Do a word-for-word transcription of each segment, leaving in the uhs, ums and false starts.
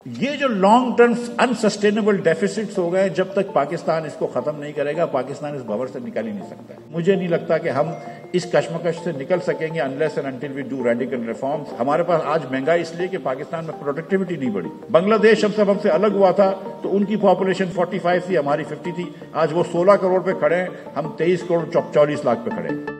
ये जो long term unsustainable deficits हो गए, जब तक पाकिस्तान इसको खत्म नहीं करेगा, पाकिस्तान इस भंवर से निकल ही नहीं सकता है। मुझे नहीं लगता कि हम इस कश्मकश से निकल सकेंगे unless and until we do radical reforms. हमारे पास आज महंगाई इसलिए कि पाकिस्तान में प्रोडक्टिविटी नहीं बढ़ी। बांग्लादेश जब सब हमसे अलग हुआ था तो उनकी पॉपुलेशन पैंतालीस थी, हमारी पचास थी। आज वो सोलह करोड़ पे खड़े हैं, हम तेईस करोड़ चौवालीस लाख पे खड़े हैं।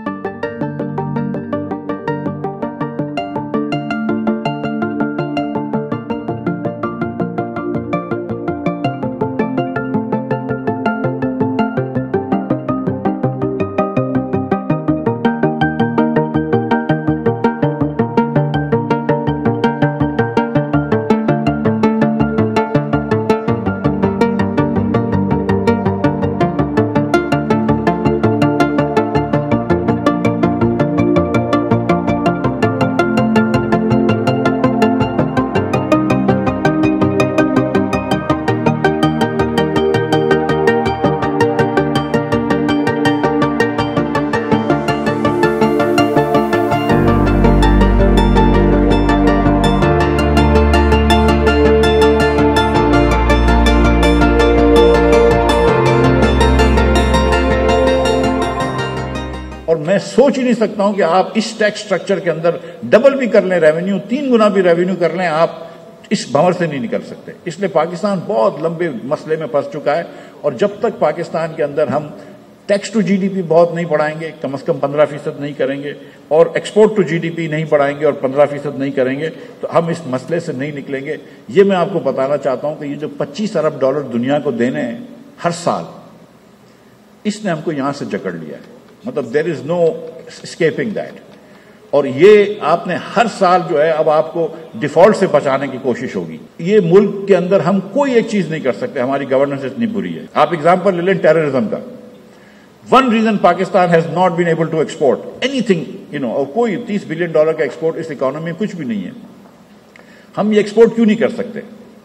और मैं सोच ही नहीं सकता हूं कि आप इस टैक्स स्ट्रक्चर के अंदर डबल भी कर लें रेवेन्यू, तीन गुना भी रेवेन्यू कर लें, आप इस भंवर से नहीं निकल सकते। इसलिए पाकिस्तान बहुत लंबे मसले में फंस चुका है। और जब तक पाकिस्तान के अंदर हम टैक्स टू जीडीपी बहुत नहीं बढ़ाएंगे, कम से कम पंद्रह फीसद नहीं करेंगे, और एक्सपोर्ट टू जीडीपी नहीं बढ़ाएंगे और पंद्रह फीसद नहीं करेंगे, तो हम इस मसले से नहीं निकलेंगे। ये मैं आपको बताना चाहता हूं कि ये जो पच्चीस अरब डॉलर दुनिया को देने हैं हर साल, इसने हमको यहां से जकड़ लिया है। मतलब there is no escaping that. और ये आपने हर साल जो है अब आपको डिफॉल्ट से बचाने की कोशिश होगी। ये मुल्क के अंदर हम कोई एक चीज नहीं कर सकते, हमारी गवर्नेंस इतनी बुरी है। आप एग्जांपल ले लें टेररिज्म का। One reason Pakistan has not been able to export anything, you know, और कोई तीस बिलियन डॉलर का एक्सपोर्ट इस इकोनॉमी में कुछ भी नहीं है। हम ये एक्सपोर्ट क्यों नहीं कर सकते?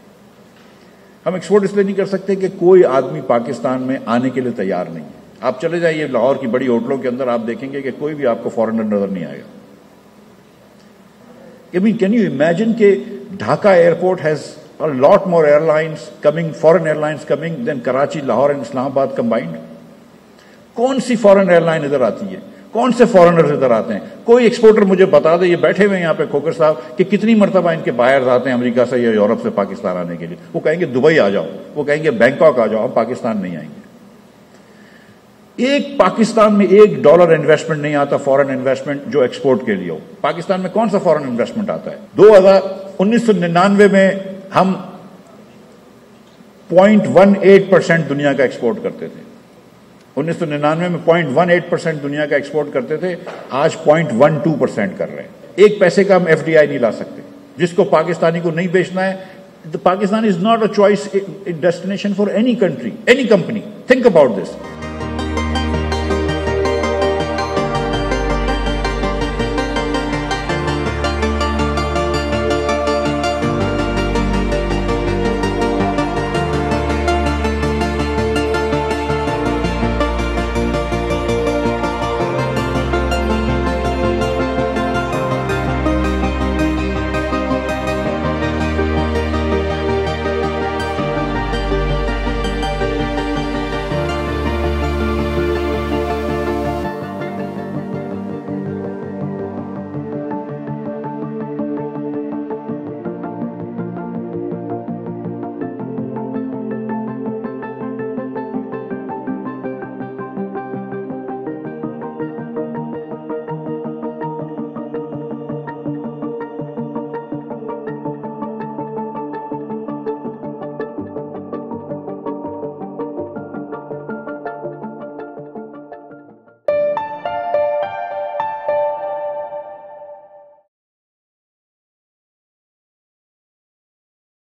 हम एक्सपोर्ट इसलिए नहीं कर सकते कि कोई आदमी पाकिस्तान में आने के लिए तैयार नहीं है। आप चले जाइए लाहौर की बड़ी होटलों के अंदर, आप देखेंगे कि कोई भी आपको फॉरेनर नजर नहीं आएगा। I mean, can you imagine कि Dhaka airport has a lot more airlines coming, foreign airlines coming than Karachi, Lahore and Islamabad combined. कौन सी फॉरेन एयरलाइन इधर आती है? कौन से फॉरेनर्स इधर आते हैं? कोई एक्सपोर्टर मुझे बता दे, ये बैठे हुए यहाँ पे खोकर साहब, कि कितनी मरतबा इनके बायर्स आते हैं अमेरिका से या यूरोप से पाकिस्तान आने के लिए। वो कहेंगे दुबई आ जाओ, वो कहेंगे बैंकॉक आ जाओ, हम पाकिस्तान नहीं आएंगे। एक पाकिस्तान में एक डॉलर इन्वेस्टमेंट नहीं आता, फॉरेन इन्वेस्टमेंट जो एक्सपोर्ट के लिए हो। पाकिस्तान में कौन सा फॉरेन इन्वेस्टमेंट आता है? दो हजार उन्नीस सौ निन्यानवे में हम पॉइंट वन एट परसेंट दुनिया का एक्सपोर्ट करते थे। उन्नीस सौ निन्यानवे में पॉइंट वन एट परसेंट दुनिया का एक्सपोर्ट करते थे, आज पॉइंट वन टू परसेंट कर रहे हैं। एक पैसे का हम एफडीआई नहीं ला सकते। जिसको पाकिस्तानी को नहीं बेचना है, the Pakistan is not a choice destination for any country, any company. Think about this.